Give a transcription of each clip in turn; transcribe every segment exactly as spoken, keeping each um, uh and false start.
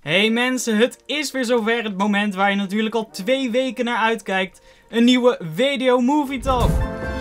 Hey mensen, het is weer zover, het moment waar je natuurlijk al twee weken naar uitkijkt. Een nieuwe Video Movie Talk.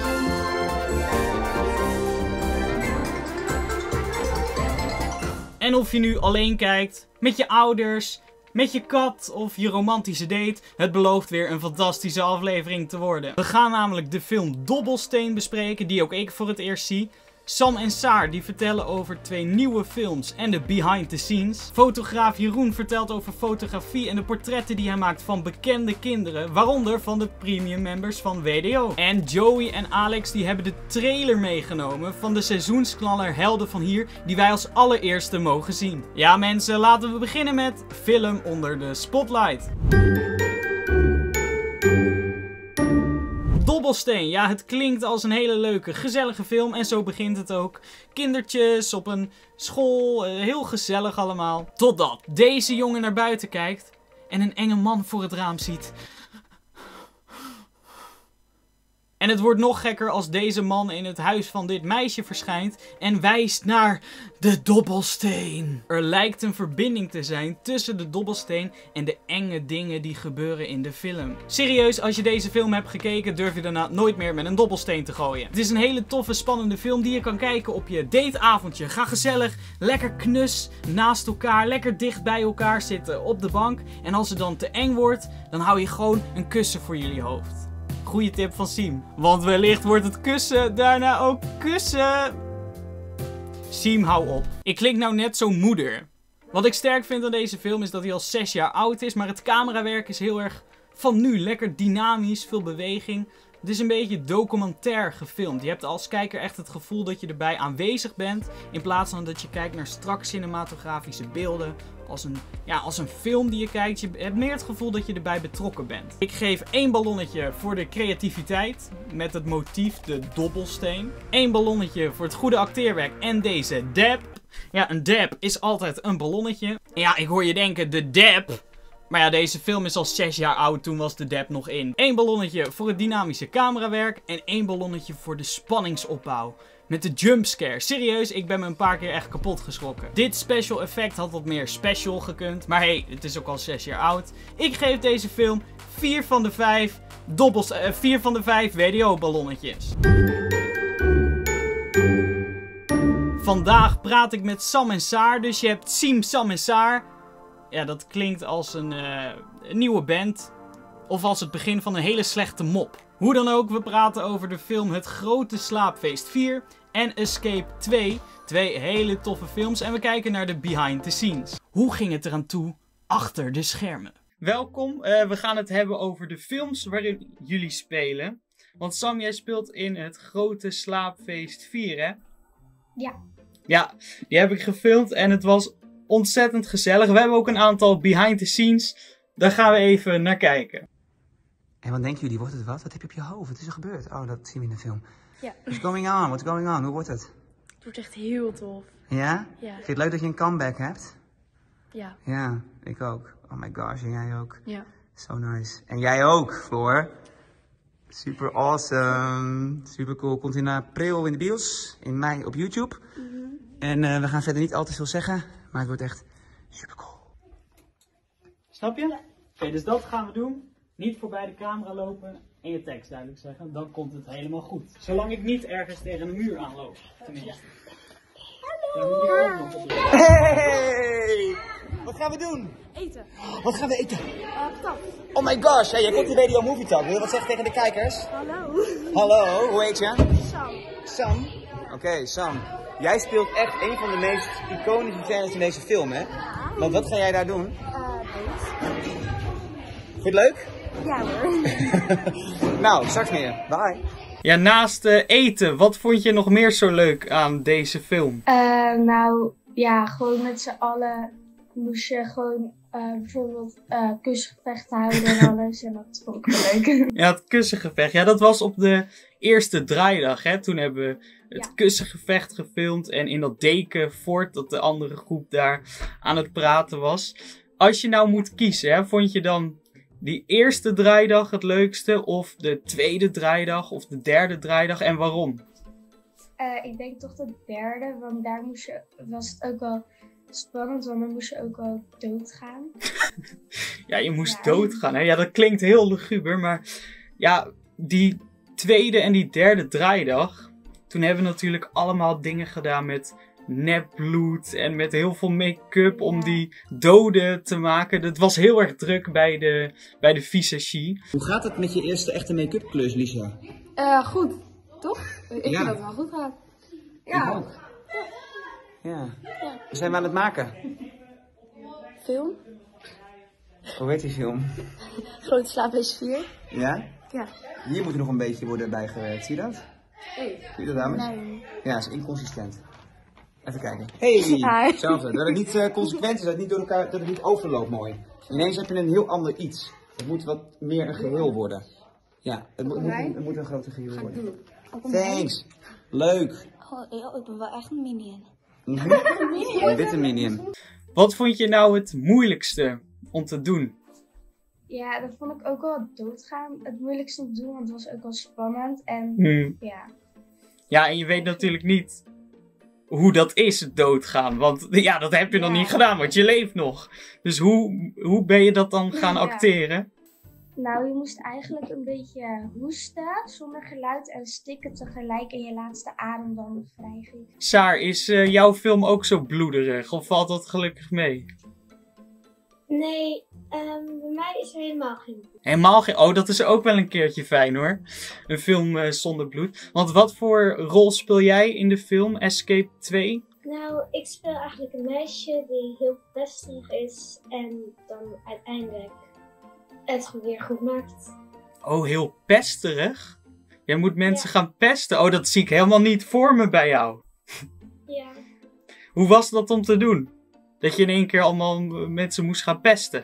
En of je nu alleen kijkt, met je ouders, met je kat of je romantische date, het belooft weer een fantastische aflevering te worden. We gaan namelijk de film Dobbelsteen bespreken, die ook ik voor het eerst zie. Sam en Saar die vertellen over twee nieuwe films en de behind the scenes. Fotograaf Jeroen vertelt over fotografie en de portretten die hij maakt van bekende kinderen, waaronder van de premium members van W D O. En Joey en Alex die hebben de trailer meegenomen van de seizoensknaller Helden van Hier, die wij als allereerste mogen zien. Ja mensen, laten we beginnen met Film onder de Spotlight. Dobbelsteen, ja het klinkt als een hele leuke, gezellige film en zo begint het ook. Kindertjes op een school, heel gezellig allemaal. Totdat deze jongen naar buiten kijkt en een enge man voor het raam ziet. En het wordt nog gekker als deze man in het huis van dit meisje verschijnt en wijst naar de dobbelsteen. Er lijkt een verbinding te zijn tussen de dobbelsteen en de enge dingen die gebeuren in de film. Serieus, als je deze film hebt gekeken, durf je daarna nooit meer met een dobbelsteen te gooien. Het is een hele toffe, spannende film die je kan kijken op je dateavondje. Ga gezellig, lekker knus naast elkaar, lekker dicht bij elkaar zitten op de bank. En als het dan te eng wordt, dan hou je gewoon een kussen voor jullie hoofd. Goeie tip van Siem. Want wellicht wordt het kussen daarna ook kussen. Siem, hou op. Ik klink nou net zo'n moeder. Wat ik sterk vind aan deze film is dat hij al zes jaar oud is. Maar het camerawerk is heel erg van nu. Lekker dynamisch, veel beweging. Het is een beetje documentair gefilmd. Je hebt als kijker echt het gevoel dat je erbij aanwezig bent. In plaats van dat je kijkt naar strak cinematografische beelden. Als een, ja, als een film die je kijkt. Je hebt meer het gevoel dat je erbij betrokken bent. Ik geef één ballonnetje voor de creativiteit. Met het motief de dobbelsteen. Eén ballonnetje voor het goede acteerwerk en deze dab. Ja, een dab is altijd een ballonnetje. Ja, ik hoor je denken, de dab. Maar ja, deze film is al zes jaar oud, toen was de dab nog in. Eén ballonnetje voor het dynamische camerawerk en één ballonnetje voor de spanningsopbouw. Met de jumpscare. Serieus, ik ben me een paar keer echt kapot geschrokken. Dit special effect had wat meer special gekund. Maar hey, het is ook al zes jaar oud. Ik geef deze film vier van de vijf dobbels, uh, vier van de vijf W D O-ballonnetjes. Vandaag praat ik met Sam en Saar. Dus je hebt Siem, Sam en Saar. Ja, dat klinkt als een, uh, een nieuwe band. Of als het begin van een hele slechte mop. Hoe dan ook, we praten over de film Het Grote Slaapfeest vier en Escape twee. Twee hele toffe films en we kijken naar de behind the scenes. Hoe ging het eraan toe achter de schermen? Welkom, uh, we gaan het hebben over de films waarin jullie spelen. Want Sam, jij speelt in Het Grote Slaapfeest vier, hè? Ja. Ja, die heb ik gefilmd en het was ontzettend gezellig. We hebben ook een aantal behind the scenes. Daar gaan we even naar kijken. En wat denken jullie? Wordt het wat? Wat heb je op je hoofd? Wat is er gebeurd? Oh, dat zien we in de film. Ja. What's going on? What's going on? Hoe wordt het? Het wordt echt heel tof. Ja? Ja. Vind je het leuk dat je een comeback hebt? Ja. Ja, ik ook. Oh my gosh, en jij ook. Ja. So nice. En jij ook, Floor. Super awesome. Super cool. Komt in april in de bios. In mei op YouTube. Mm-hmm. En uh, we gaan verder niet al te veel zeggen. Maar het wordt echt super cool. Snap je? Oké, okay, dus dat gaan we doen. Niet voorbij de camera lopen en je tekst duidelijk zeggen. Dan komt het helemaal goed. Zolang ik niet ergens tegen een muur aanloop. Tenminste. Hallo! Hey! Wat gaan we doen? Eten. Wat gaan we eten? Uh, patat. Oh my gosh, hey, jij komt die W D O Movie Talk. Wil je wat zeggen tegen de kijkers? Hallo. Hallo, hoe heet je? Sam. Sam. Oké, okay, Sam. Jij speelt echt een van de meest iconische scènes in deze film, hè? Ja. Want wat ga jij daar doen? Uh, date. Vind je het leuk? Ja hoor. Nou, straks meer. Bye. Ja, naast uh, eten, wat vond je nog meer zo leuk aan deze film? Uh, nou, ja, gewoon met z'n allen moest je gewoon uh, bijvoorbeeld uh, kussengevechten houden en alles. En dat vond ik wel leuk. Ja, het kussengevecht. Ja, dat was op de eerste draaidag, hè. Toen hebben we het ja. kussengevecht gefilmd en in dat dekenfort dat de andere groep daar aan het praten was. Als je nou moet kiezen, hè, vond je dan die eerste draaidag het leukste of de tweede draaidag of de derde draaidag en waarom? Uh, ik denk toch de derde, want daar moest je, was het ook wel spannend, want dan moest je ook wel doodgaan. Ja, je moest Ja. doodgaan. Hè? Ja, dat klinkt heel luguber, maar ja, die tweede en die derde draaidag, toen hebben we natuurlijk allemaal dingen gedaan met nepbloed en met heel veel make-up om Ja. die doden te maken. Het was heel erg druk bij de, bij de visagie. Hoe gaat het met je eerste echte make-up klus, Lisa? Uh, goed, toch? Ik Ja. vind dat het wel goed gaat. Ik ook. Ja. We zijn we aan het maken. Film? Hoe heet die film? Grote slaaphuis vier. Ja? Ja. Hier moet er nog een beetje worden bijgewerkt. Zie je dat? Hey. Zie je dat, dames? Nee. Ja, is inconsistent. Even kijken. Hey! Hi. Hetzelfde. Dat het niet uh, consequent is, dat het niet door elkaar, dat het niet overloopt mooi. Ineens heb je een heel ander iets. Het moet wat meer een geheel worden. Ja, het, moet, het, moet, het moet een groter geheel worden. Thanks! Leuk! Oh, ik ben wel echt een minion. Mhm. Een witte minion. Wat vond je nou het moeilijkste om te doen? Ja, dat vond ik ook wel doodgaan het moeilijkste om te doen, want het was ook wel spannend. En Hmm. ja, Ja, en je weet natuurlijk niet hoe dat is, het doodgaan. Want ja, dat heb je nog Ja. niet gedaan, want je leeft nog. Dus hoe, hoe ben je dat dan gaan Ja. acteren? nou je moest eigenlijk een beetje hoesten zonder geluid en stikken tegelijk en je laatste adem dan vrijgeven. Saar, is eh, jouw film ook zo bloederig? Of valt dat gelukkig mee? Nee, um, bij mij is er helemaal geen bloed. Helemaal geen... Oh, dat is ook wel een keertje fijn hoor. Een film eh, zonder bloed. Want wat voor rol speel jij in de film Escape twee? Nou, ik speel eigenlijk een meisje die heel pesterig is en dan uiteindelijk het weer goed maakt. Oh, heel pesterig? Jij moet mensen gaan pesten. Oh, dat zie ik helemaal niet voor me bij jou. Ja. Hoe was dat om te doen? Dat je in één keer allemaal mensen moest gaan pesten?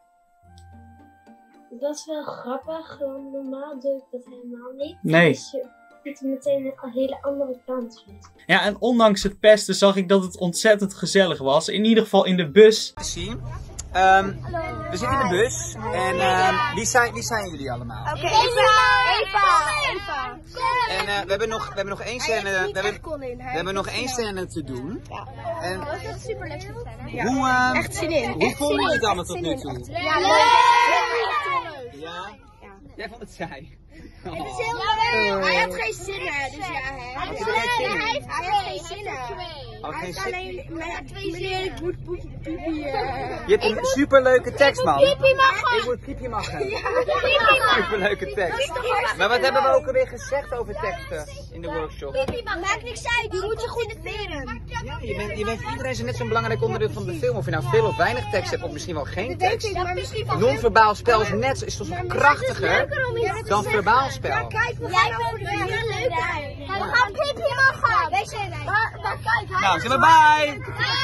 Dat is wel grappig, want normaal doe ik dat helemaal niet. Nee. Dus je ziet er meteen een hele andere kant van. Ja, en ondanks het pesten zag ik dat het ontzettend gezellig was. In ieder geval in de bus. Te zien. Um, we zitten in de bus. En um, wie, zijn, wie zijn jullie allemaal? Oké, okay, Eva! Eva! Eva! En uh, we hebben nog, we hebben nog één scène, we hebben, we hebben nog één scène te doen. Ja. En Dat is super leuk scène. hoe, uh, Echt zin in. hoe vonden jullie het allemaal tot nu toe? Ja, leuk! Ja? Jij vond het saai? Het is heel leuk. Hij had geen zin in, dus ja, hè. Hij heeft Hij heeft geen zin in. Oh, Hij geen heeft zin. alleen, maar ja, twee zinnen. Ik moet poepje, piepje. Je hebt een superleuke tekst, man. Piepje mag Ik moet piepje maken. Piepje mag. Superleuke tekst. Maar wat hebben we ook alweer gezegd over teksten in de workshop? Piepje mag. Maakt niks uit, die moet je goed leren. Ja, je bent, je bent iedereen is net zo'n belangrijk onderdeel van de film. Of je nou veel of weinig tekst hebt, of misschien wel geen tekst. Non-verbaal spel is net is toch krachtiger dan verbaal spel. Kijk, we gaan over de hele leuk. We gaan piepje mag gaan. Maar, maar kijk, hij Nou, zijn we bye!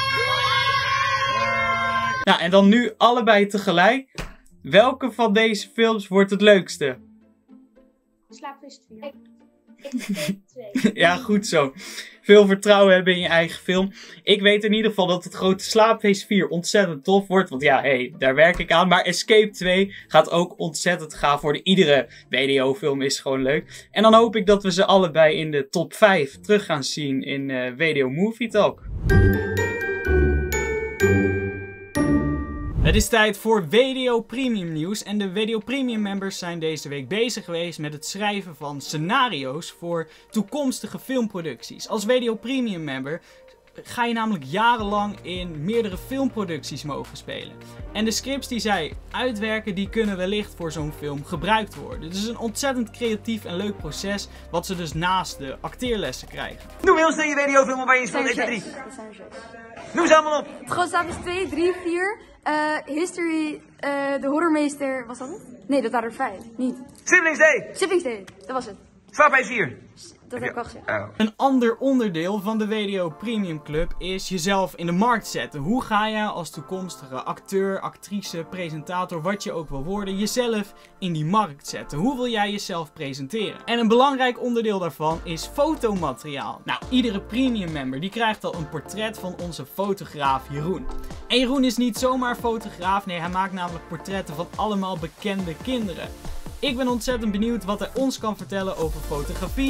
Nou, en dan nu allebei tegelijk. Welke van deze films wordt het leukste? Slaapfeest vier. twee. Ja, goed zo. Veel vertrouwen hebben in je eigen film. Ik weet in ieder geval dat het Grote Slaapfeest vier ontzettend tof wordt. Want ja, hé, hey, daar werk ik aan. Maar Escape twee gaat ook ontzettend gaaf worden. Iedere W D O-film is gewoon leuk. En dan hoop ik dat we ze allebei in de top vijf terug gaan zien in uh, W D O Movie Talk. Het is tijd voor W D O Premium nieuws en de W D O Premium members zijn deze week bezig geweest met het schrijven van scenario's voor toekomstige filmproducties. Als W D O Premium member ga je namelijk jarenlang in meerdere filmproducties mogen spelen. En de scripts die zij uitwerken, die kunnen wellicht voor zo'n film gebruikt worden. Het is een ontzettend creatief en leuk proces, wat ze dus naast de acteerlessen krijgen. Noem heel snel je W D O-film waar je speelt. één, twee, drie. Noem ze allemaal op. Het Grote Slaapfeest twee, drie, vier. Uh, History, uh, de horrormeester, was dat het? Nee, dat waren er vijf. Niet. Siblings Day. Siblings Day, dat was het. Slaapfeest vier. Dat heb ik al gezegd. Oh. Een ander onderdeel van de W D O Premium Club is jezelf in de markt zetten. Hoe ga je als toekomstige acteur, actrice, presentator, wat je ook wil worden, jezelf in die markt zetten? Hoe wil jij jezelf presenteren? En een belangrijk onderdeel daarvan is fotomateriaal. Nou, iedere premium member die krijgt al een portret van onze fotograaf Jeroen. En Jeroen is niet zomaar fotograaf, nee, hij maakt namelijk portretten van allemaal bekende kinderen. Ik ben ontzettend benieuwd wat hij ons kan vertellen over fotografie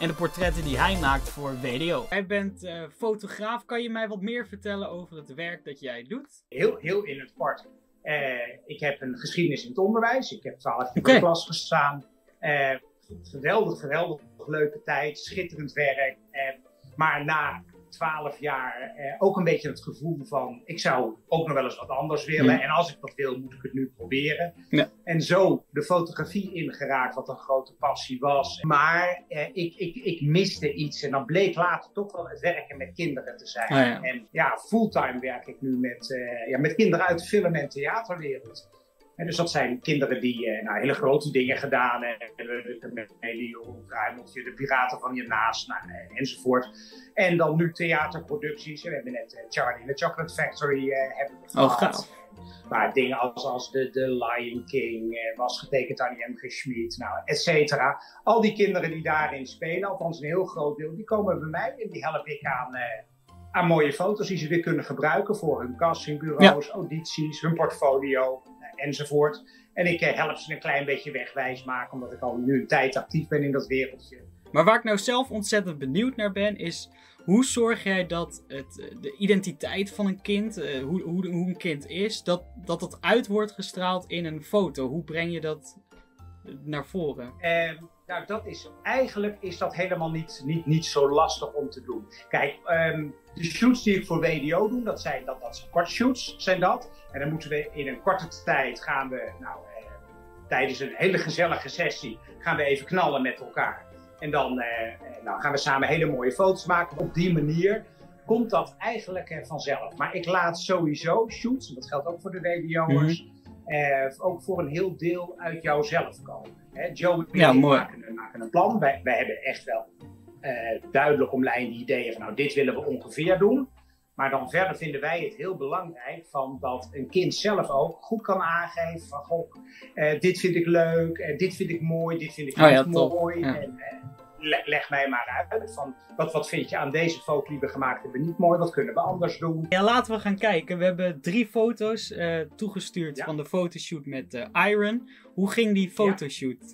en de portretten die hij maakt voor W D O. Jij bent uh, fotograaf. Kan je mij wat meer vertellen over het werk dat jij doet? Heel, heel in het kort. Uh, ik heb een geschiedenis in het onderwijs. Ik heb twaalf jaar in de klas gestaan. Uh, geweldig, geweldig leuke tijd. Schitterend werk. Uh, maar na twaalf jaar uh, ook een beetje het gevoel van, ik zou ook nog wel eens wat anders willen. Mm. En als ik dat wil, moet ik het nu proberen. Ja. En zo de fotografie ingeraakt, wat een grote passie was. Maar uh, ik, ik, ik miste iets. En dan bleek later toch wel het werken met kinderen te zijn. Ah, ja. En ja, fulltime werk ik nu met, uh, ja, met kinderen uit de film- en theaterwereld. En dus dat zijn kinderen die uh, nou, hele grote dingen gedaan hebben. Met Elio, Ruimeltje, de Piraten van je naast, nou, enzovoort. En dan nu theaterproducties. We hebben net uh, Charlie and the Chocolate Factory uh, hebben we gehad. Oh, gaaf. Maar dingen als, als de, de Lion King uh, was getekend aan M G Schmid, nou, et cetera. Al die kinderen die daarin spelen, althans een heel groot deel, die komen bij mij en die help ik aan, uh, aan mooie foto's die ze weer kunnen gebruiken voor hun castingbureaus, ja. audities, hun portfolio. Enzovoort. En ik help ze een klein beetje wegwijs maken, omdat ik al nu een tijd actief ben in dat wereldje. Maar waar ik nou zelf ontzettend benieuwd naar ben, is hoe zorg jij dat het, de identiteit van een kind, uh, hoe, hoe, hoe een kind is, dat, dat dat uit wordt gestraald in een foto? Hoe breng je dat naar voren? Uh, nou, dat is, eigenlijk is dat helemaal niet, niet, niet zo lastig om te doen. Kijk, um, de shoots die ik voor W D O doe, dat zijn, dat, dat zijn kort shoots, zijn dat. En dan moeten we in een korte tijd gaan we, nou, eh, tijdens een hele gezellige sessie, gaan we even knallen met elkaar. En dan eh, nou, gaan we samen hele mooie foto's maken. Op die manier komt dat eigenlijk eh, vanzelf. Maar ik laat sowieso shoots, en dat geldt ook voor de W D O'ers, mm-hmm. eh, ook voor een heel deel uit jouzelf komen. Hè, Joe en ja, ik mooi. maken, maken een plan. Wij, wij hebben echt wel uh, duidelijk omlijnde ideeën van, nou, dit willen we ongeveer doen. Maar dan verder vinden wij het heel belangrijk van dat een kind zelf ook goed kan aangeven van, goh, uh, dit vind ik leuk, uh, dit vind ik mooi, dit vind ik niet oh, ja, mooi. Ja. En, uh, le leg mij maar uit van, wat, wat vind je aan deze foto die we gemaakt hebben niet mooi, wat kunnen we anders doen? Ja, laten we gaan kijken. We hebben drie foto's uh, toegestuurd ja. van de fotoshoot met uh, Iron. Hoe ging die fotoshoot?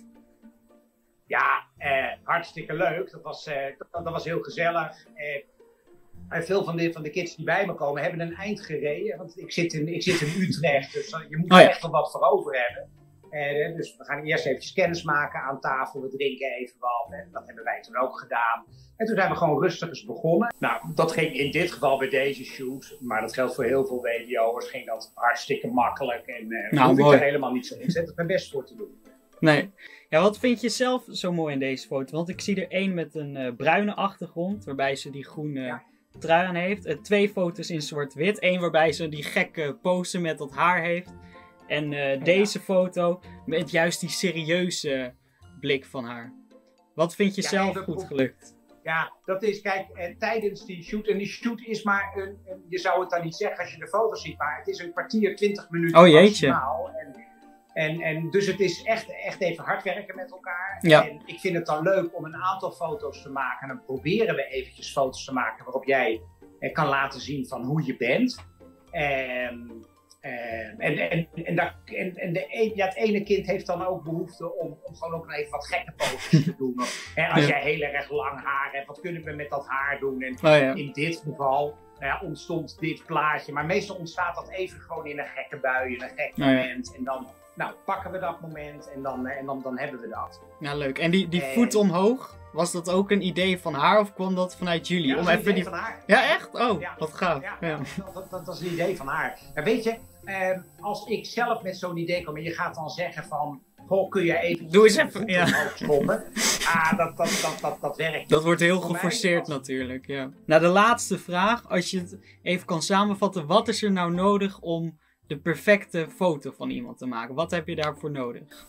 Ja, ja uh, hartstikke leuk. Dat was, uh, dat, dat was heel gezellig. Uh, En veel van de, van de kids die bij me komen hebben een eind gereden. Want ik zit in, ik zit in Utrecht, dus je moet er oh ja. echt wel wat voor over hebben. Eh, dus we gaan eerst eventjes kennis maken aan tafel. We drinken even wat. En dat hebben wij toen ook gedaan. En toen zijn we gewoon rustig eens begonnen. Nou, dat ging in dit geval bij deze shoot. Maar dat geldt voor heel veel W D O'ers. Ging dat hartstikke makkelijk. En uh, nou, hoef ik er helemaal niet zo ontzettend mijn best voor te doen. Nee. Ja, wat vind je zelf zo mooi in deze foto? Want ik zie er één met een uh, bruine achtergrond. Waarbij ze die groene... Ja. trui aan heeft. Uh, twee foto's in zwart-wit. Eén waarbij ze die gekke pose met dat haar heeft. En uh, ja. deze foto met juist die serieuze blik van haar. Wat vind je ja, zelf goed op... gelukt? Ja, dat is, kijk, eh, tijdens die shoot. En die shoot is maar een, een... Je zou het dan niet zeggen als je de foto ziet. Maar het is een kwartier, twintig minuten oh, jeetje. maximaal. En, en, en dus het is echt, echt even hard werken met elkaar. Ja. En ik vind het dan leuk om een aantal foto's te maken. En dan proberen we eventjes foto's te maken waarop jij eh, kan laten zien van hoe je bent. En, en, en, en, en, dat, en, en de, ja, het ene kind heeft dan ook behoefte om, om gewoon ook even wat gekke poses te doen. Hè, als ja. jij heel erg lang haar hebt, wat kunnen we met dat haar doen? En oh, ja. in dit geval nou ja, ontstond dit plaatje. Maar meestal ontstaat dat even gewoon in een gekke bui, in een gek moment. Oh, ja. En dan... Nou, pakken we dat moment en dan, en dan, dan hebben we dat. Ja, leuk. En die, die en... voet omhoog, was dat ook een idee van haar of kwam dat vanuit jullie? Ja, dat Om is een even idee die... van haar. Ja, echt? Oh, ja. Wat gaaf. Ja, ja. Dat, dat, dat, dat is een idee van haar. Maar weet je, eh, als ik zelf met zo'n idee kom en je gaat dan zeggen van... Goh, kun je even... Doe eens even, ja. Schoppen. Ah, dat, dat, dat, dat, dat werkt. Dat wordt heel geforceerd als... natuurlijk, ja. Nou, de laatste vraag. Als je het even kan samenvatten. Wat is er nou nodig om... de perfecte foto van iemand te maken? Wat heb je daarvoor nodig?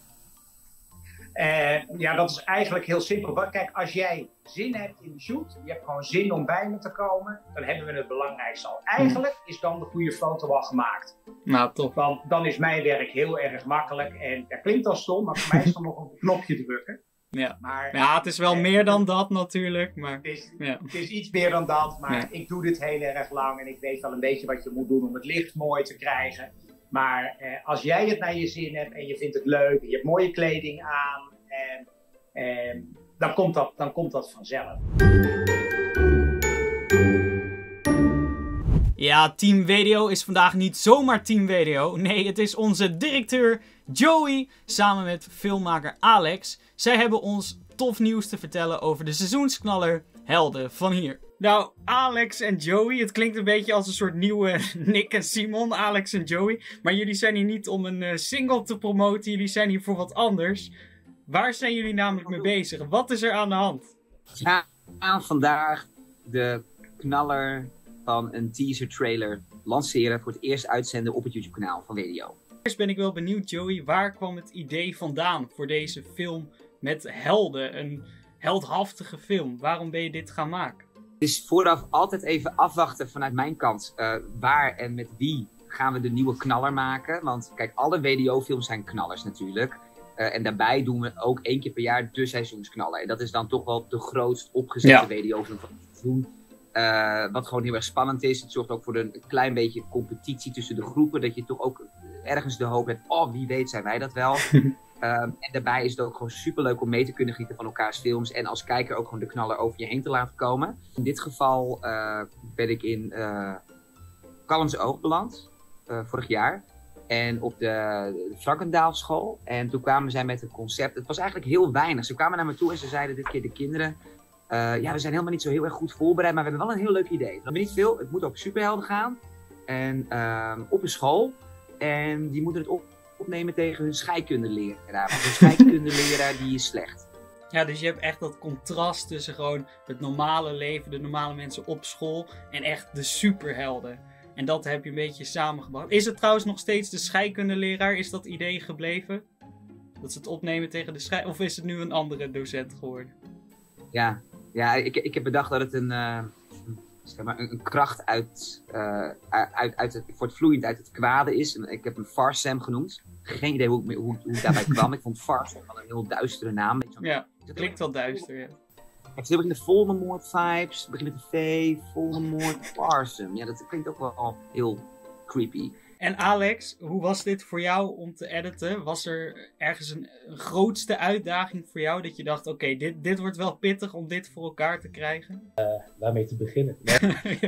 Uh, ja, dat is eigenlijk heel simpel. Kijk, als jij zin hebt in de shoot, je hebt gewoon zin om bij me te komen, dan hebben we het belangrijkste al. Eigenlijk hm. is dan de goede foto al gemaakt. Nou, toch. Want dan is mijn werk heel erg makkelijk. En dat klinkt al stom, maar voor mij is dan nog een knopje drukken. Ja. Maar, ja, het is wel eh, meer dan dat natuurlijk. Maar, het, is, ja. het is iets meer dan dat, maar ja. ik doe dit heel erg lang en ik weet wel een beetje wat je moet doen om het licht mooi te krijgen. Maar eh, als jij het naar je zin hebt en je vindt het leuk, en je hebt mooie kleding aan en, en dan, komt dat, dan komt dat vanzelf. Ja, Team W D O is vandaag niet zomaar Team W D O. Nee, het is onze directeur Joey samen met filmmaker Alex. Zij hebben ons tof nieuws te vertellen over de seizoensknaller Helden van Hier. Nou, Alex en Joey, het klinkt een beetje als een soort nieuwe Nick en Simon, Alex en Joey. Maar jullie zijn hier niet om een uh, single te promoten, jullie zijn hier voor wat anders. Waar zijn jullie namelijk mee bezig? Wat is er aan de hand? Ja, vandaag de knaller van een teaser trailer lanceren voor het eerst uitzenden op het YouTube kanaal van W D O. Eerst ben ik wel benieuwd, Joey, waar kwam het idee vandaan voor deze film met helden? Een heldhaftige film. Waarom ben je dit gaan maken? Het is vooraf altijd even afwachten vanuit mijn kant. Uh, waar en met wie gaan we de nieuwe knaller maken? Want kijk, alle W D O-films zijn knallers natuurlijk. Uh, en daarbij doen we ook één keer per jaar de seizoensknaller. En dat is dan toch wel de grootst opgezette ja. W D O-film van het seizoen. Uh, wat gewoon heel erg spannend is. Het zorgt ook voor een klein beetje competitie tussen de groepen. Dat je toch ook ergens de hoop hebt, oh wie weet zijn wij dat wel. um, en daarbij is het ook gewoon superleuk om mee te kunnen genieten van elkaars films. En als kijker ook gewoon de knaller over je heen te laten komen. In dit geval uh, ben ik in uh, Callens Oog beland. Uh, vorig jaar. En op de Frankendaalschool. En toen kwamen zij met een concept. Het was eigenlijk heel weinig. Ze kwamen naar me toe en ze zeiden dit keer de kinderen. Uh, ja, we zijn helemaal niet zo heel erg goed voorbereid, maar we hebben wel een heel leuk idee. We hebben niet veel, het moet over superhelden gaan. En uh, op een school. En die moeten het op opnemen tegen hun scheikundeleraar. Want hun scheikundeleraar die is slecht. Ja, dus je hebt echt dat contrast tussen gewoon het normale leven, de normale mensen op school en echt de superhelden. En dat heb je een beetje samengebracht. Is het trouwens nog steeds de scheikundeleraar? Is dat idee gebleven? Dat ze het opnemen tegen de schei... Of is het nu een andere docent geworden? Ja, ja ik, ik heb bedacht dat het een, uh, zeg maar, een, een kracht uit, uh, uit, uit het, voortvloeiend uit het kwade is. Ik heb hem Farsam genoemd. Geen idee hoe, hoe, hoe ik daarbij kwam. Ik vond Farsam wel een heel duistere naam. Ja, het klinkt wel duister, ja. Het begint met de Voldemort vibes, het begint met de V, Voldemort, Farsam. Ja, dat klinkt ook wel heel creepy. En Alex, hoe was dit voor jou om te editen? Was er ergens een, een grootste uitdaging voor jou dat je dacht, oké, okay, dit, dit wordt wel pittig om dit voor elkaar te krijgen? Uh, waarmee te beginnen? Ja.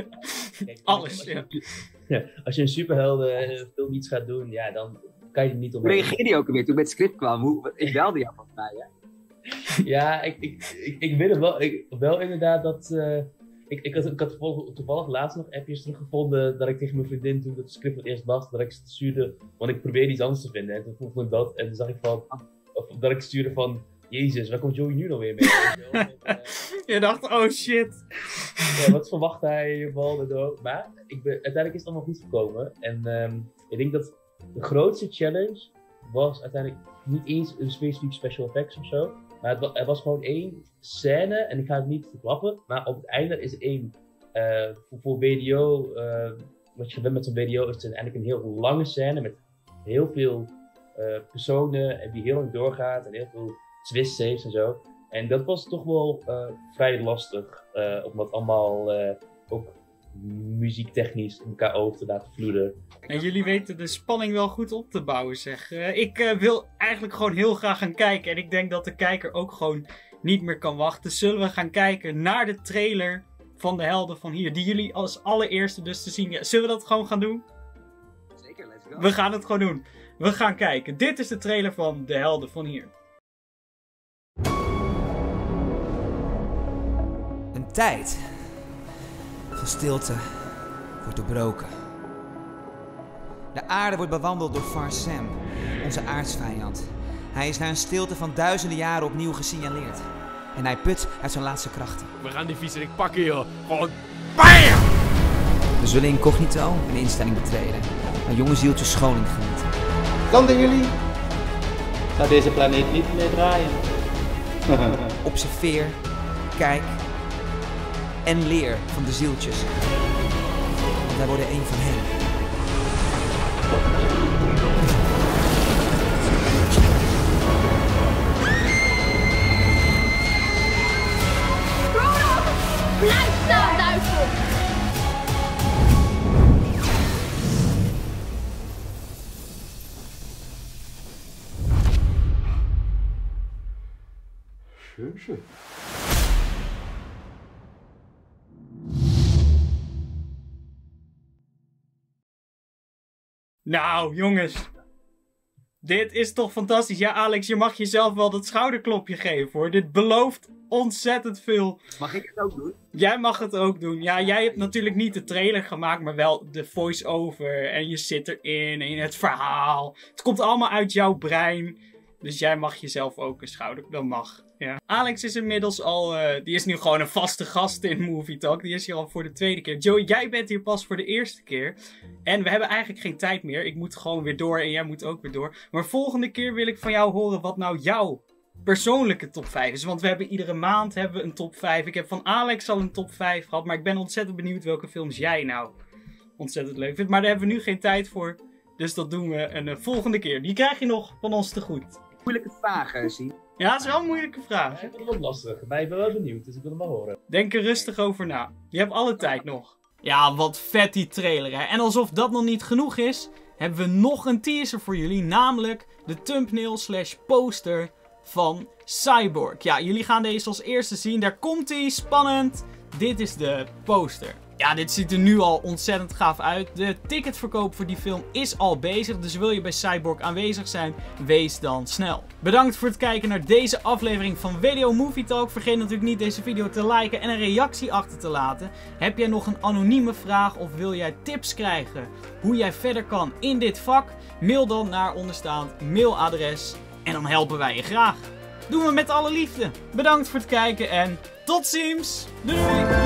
Kijk, Alles, als je, ja. ja. Als je een superhelden film iets gaat doen, ja, dan kan je er niet op. Hoe reageerde je ook weer toen met het script kwam? Hoe, ik belde jou volgens mij, hè? Ja, ik, ik, ik, ik weet het wel. Ik, wel inderdaad dat... Uh, ik, ik had, ik had toevallig, toevallig laatst nog appjes teruggevonden dat ik tegen mijn vriendin, toen het script het eerst was, dat ik stuurde, want ik probeerde iets anders te vinden. En toen vond ik dat, en toen zag ik van, of, dat ik stuurde van, Jezus, waar komt Joey nu nog weer mee? Met, uh, je dacht, oh shit. Ja, wat verwacht hij van de Maar ik ben, uiteindelijk is het allemaal goed gekomen. En um, ik denk dat de grootste challenge was uiteindelijk niet eens een specifiek special effects of zo. Maar het, er was gewoon één scène, en ik ga het niet verklappen, maar op het einde is er één, uh, voor, voor W D O, uh, wat je gewend met zo'n W D O, is het eigenlijk een heel lange scène met heel veel uh, personen en die heel lang doorgaat en heel veel twist saves en zo. En dat was toch wel uh, vrij lastig, uh, om dat allemaal uh, ook muziektechnisch in elkaar over te laten vloeden. En jullie weten de spanning wel goed op te bouwen, zeg. Uh, ik uh, wil eigenlijk gewoon heel graag gaan kijken. En ik denk dat de kijker ook gewoon niet meer kan wachten. Zullen we gaan kijken naar de trailer van de Helden van Hier. Die jullie als allereerste dus te zien. Ja, zullen we dat gewoon gaan doen? Zeker, let's go. We gaan het gewoon doen. We gaan kijken. Dit is de trailer van de Helden van Hier. Een tijd van stilte wordt doorbroken. De aarde wordt bewandeld door Farsam, onze aardsvijand. Hij is na een stilte van duizenden jaren opnieuw gesignaleerd. En hij put uit zijn laatste krachten. We gaan die viezerik pakken, joh. Gewoon BAM! We zullen incognito een instelling betreden. Een jonge zieltje scholing genieten. Landen jullie? Zou deze planeet niet meer draaien? Observeer, kijk en leer van de zieltjes. Want wij worden één van hen. Blijf staan, duivel! keuze. Nou, jongens. Dit is toch fantastisch. Ja, Alex, je mag jezelf wel dat schouderklopje geven, hoor. Dit belooft ontzettend veel. Mag ik het ook doen? Jij mag het ook doen. Ja, jij hebt natuurlijk niet de trailer gemaakt, maar wel de voice-over. En je zit erin, en het verhaal. Het komt allemaal uit jouw brein. Dus jij mag jezelf ook een schouder... Dat mag, ja. Alex is inmiddels al... Uh, die is nu gewoon een vaste gast in Movie Talk. Die is hier al voor de tweede keer. Joey, jij bent hier pas voor de eerste keer. En we hebben eigenlijk geen tijd meer. Ik moet gewoon weer door en jij moet ook weer door. Maar volgende keer wil ik van jou horen wat nou jouw persoonlijke top vijf is. Want we hebben iedere maand hebben we een top vijf. Ik heb van Alex al een top vijf gehad. Maar ik ben ontzettend benieuwd welke films jij nou ontzettend leuk vindt. Maar daar hebben we nu geen tijd voor. Dus dat doen we een uh, volgende keer. Die krijg je nog van ons te goed. Moeilijke vragen, zie. Ja, dat is wel een moeilijke vraag. Ja, ik vind het wel lastig, maar ik ben wel benieuwd, dus ik wil het maar horen. Denk er rustig over na. Je hebt alle tijd nog. Ja, wat vet die trailer, hè. En alsof dat nog niet genoeg is, hebben we nog een teaser voor jullie. Namelijk de thumbnail slash poster van Cyborg. Ja, jullie gaan deze als eerste zien. Daar komt hij, spannend. Dit is de poster. Ja, dit ziet er nu al ontzettend gaaf uit. De ticketverkoop voor die film is al bezig. Dus wil je bij Cyborg aanwezig zijn, wees dan snel. Bedankt voor het kijken naar deze aflevering van W D O Movie Talk. Vergeet natuurlijk niet deze video te liken en een reactie achter te laten. Heb jij nog een anonieme vraag of wil jij tips krijgen hoe jij verder kan in dit vak? Mail dan naar onderstaand mailadres en dan helpen wij je graag. Doen we met alle liefde. Bedankt voor het kijken en tot ziens. Doei doei.